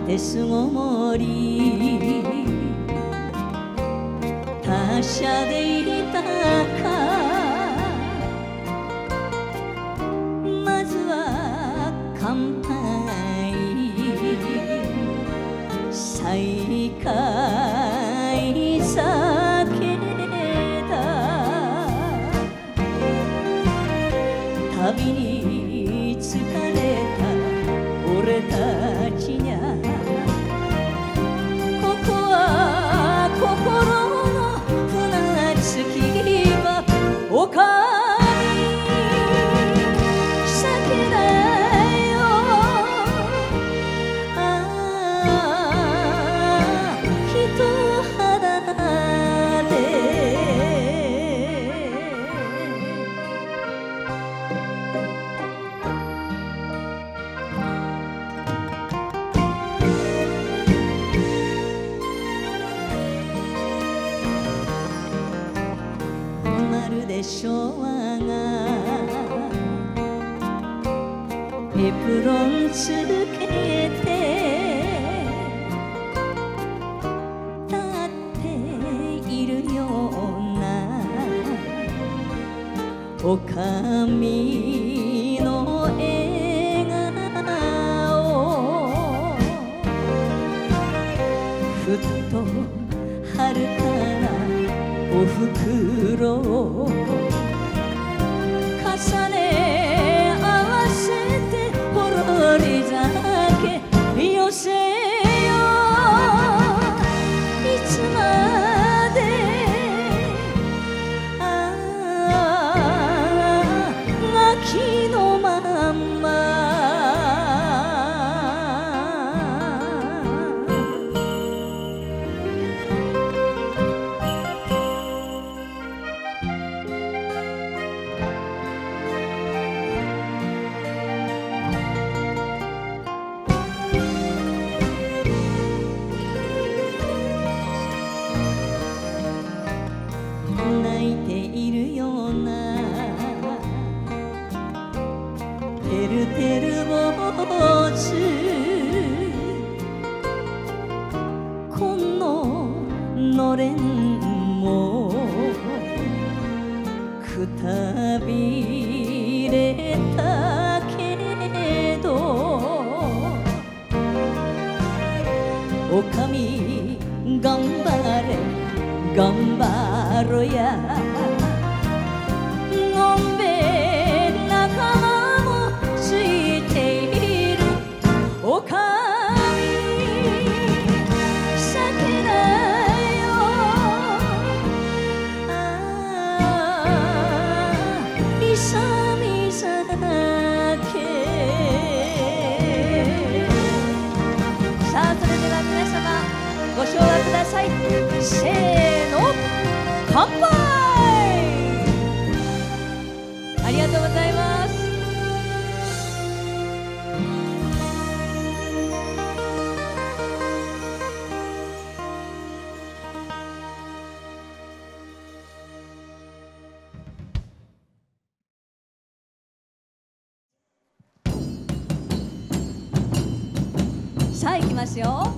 て巣ごもり他者でいたかまずは乾杯再会酒だ旅に疲れた俺たちにゃここは心の船着き場おかみ酒だよ人肌でまるで昭和がエプロンつけて立っているようなおかみの笑顔ふっと春からおふくろを重ね合わせてほろり酒寄せよいつまでガキのまんま泣いているようなてるてる坊主こののれんもくたびれたけどおかみ頑張れ頑張ろやのんべ仲間もついているおかみ酒だよ勇み酒さあそれでは皆様ご唱和くださいせーの乾杯ありがとうございますさあ行きますよ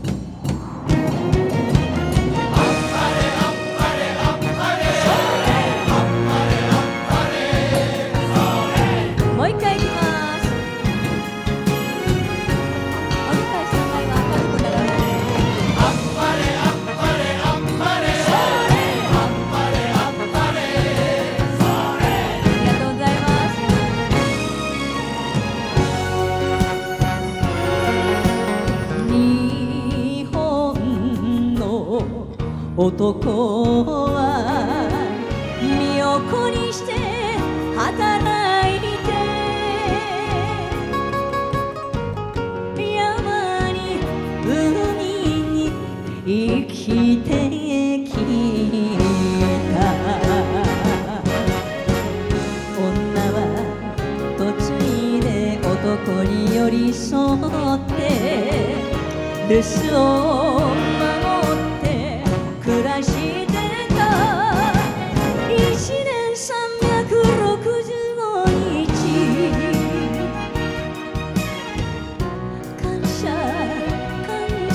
もう一回いきます。お二回三回は明るくならない。あっぱれあっぱれあっぱれ。それあっぱれあっぱれ。それ。ありがとうございます。日本の男は身を粉にして働いて山に海に生きてきた女は嫁いで男に寄り添って留守を守って暮らしてた一年365日感謝感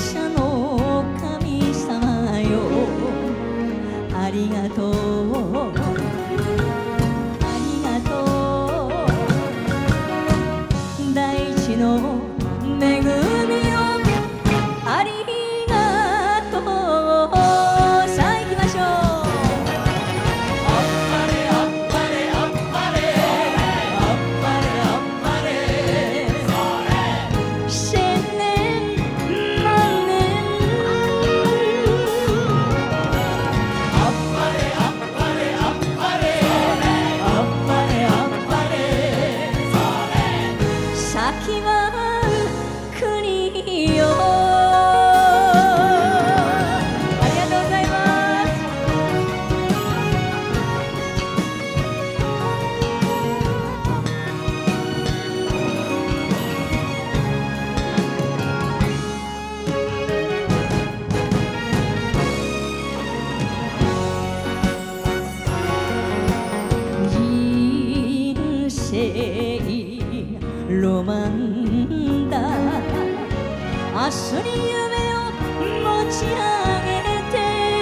ロマンだ。明日に夢を持ち上げて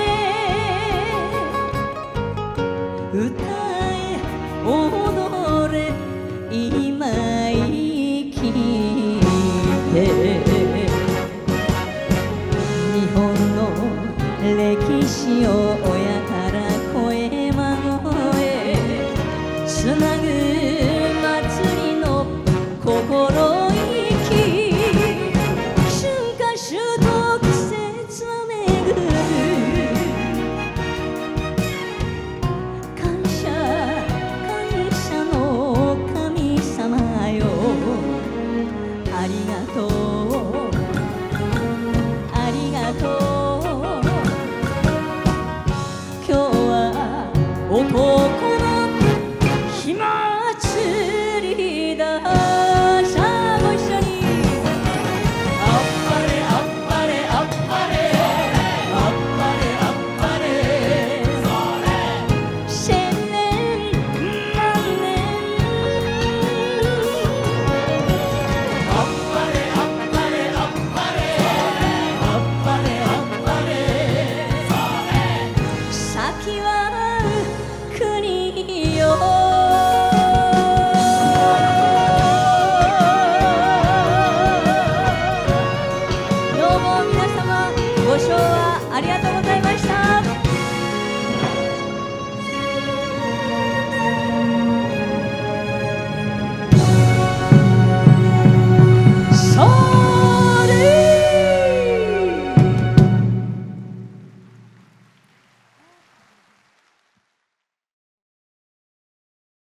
歌え踊れ今生きて。日本の歴史を親から子へ孫へつなぐ祭りの心意気。春夏秋冬季節を巡る感謝感謝の神様よ。ありがとうありがとう。今日は男の火祭りだ。さあご一緒に。あっぱれあっぱれあっぱれあっぱれあっぱれ千年万年。あっぱれあっぱれあっぱれあっぱれあっぱれ。先は国よ。どうも皆様ご唱和ありがとうございました。